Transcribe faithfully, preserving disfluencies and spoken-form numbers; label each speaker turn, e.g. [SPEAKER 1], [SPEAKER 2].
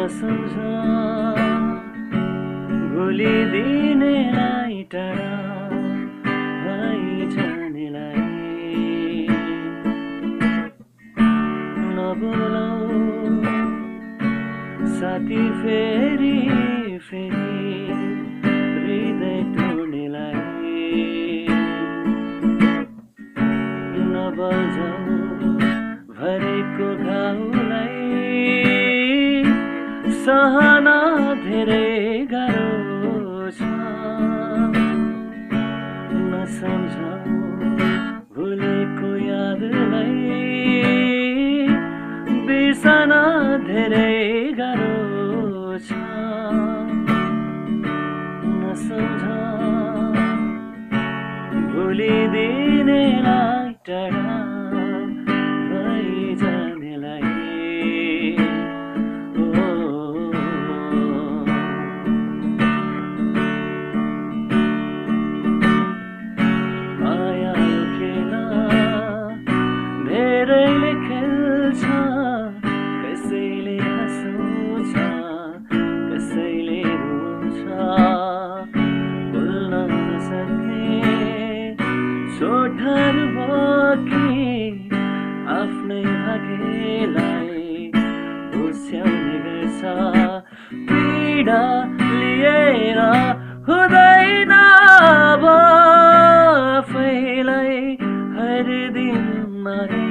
[SPEAKER 1] नसम्झा भुलिदिनेलाई टाढा भइजानेलाई नबोलाऊ साथी फेरि फेरि हृदय टोर्नेलाई नबजाऊ भरेको घाउलाई सहन धेरै गाह्रो छ नसम्झाऊ भुलेको यादलाई बिर्सन धेरै गाह्रो छ नसम्झा भुलिदिनेलाई टाढा भइजानेलाई मायाको खेला धेरैले खेल्छ कसैले हँसाउँछ कसैले रुन्छ बोल्न नसक्ने छोटहरू बोकी आफ्नै भाग्यलाई भुस्याउने गर्छ पीडा लिएर हुँदैन अब आफैलाई हर दिन मारे